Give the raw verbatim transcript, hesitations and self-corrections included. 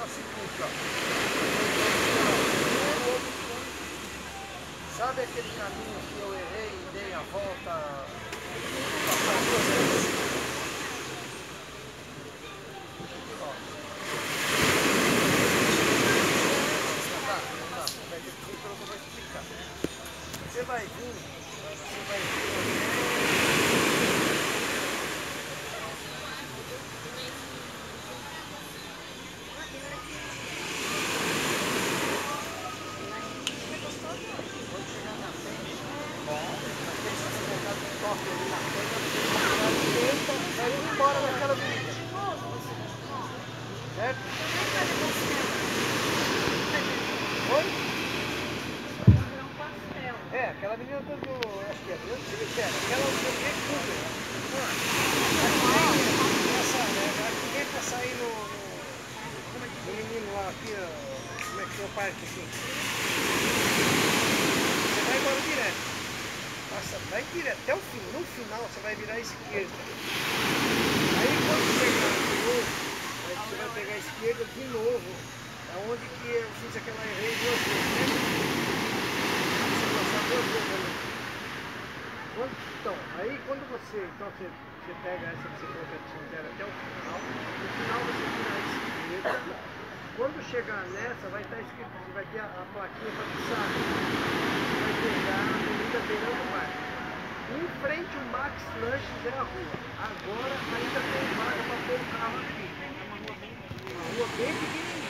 o seguinte, ó. Sabe aquele caminho que eu errei e dei a volta? Passar duas vezes? Ó. Não dá, não dá. Vai ter que vir pelo que eu vou explicar. Você vai vir, você vai vir. Vai ir embora daquela avenida. Certo? Oi? É, aquela avenida do. Acho que é do cemitério. Aquela avenida que cruza. Essa, né? Aqui vem pra sair no. no, no menino lá aqui, ó, como é que é o parque aqui? Você vai embora direto. Nossa, vai direto até o fim. No final você vai virar à esquerda. Aí quando chegar de novo, aí você vai pegar a esquerda de novo. É onde que eu fiz aquela errei duas vezes, né? Você passar duas vezes ali. Quando, então, aí quando você, então você, você pega essa bicicleta de cemitério até o final, no final você vira à esquerda. Quando chegar nessa, vai estar escrito, você vai ter a, a plaquinha para pisar. Você vai pegar a avenida beirando o mar. Em frente o Max Lanches é a rua. Agora ainda tem vaga para pôr o carro aqui. É uma rua bem, uma rua bem pequenininha.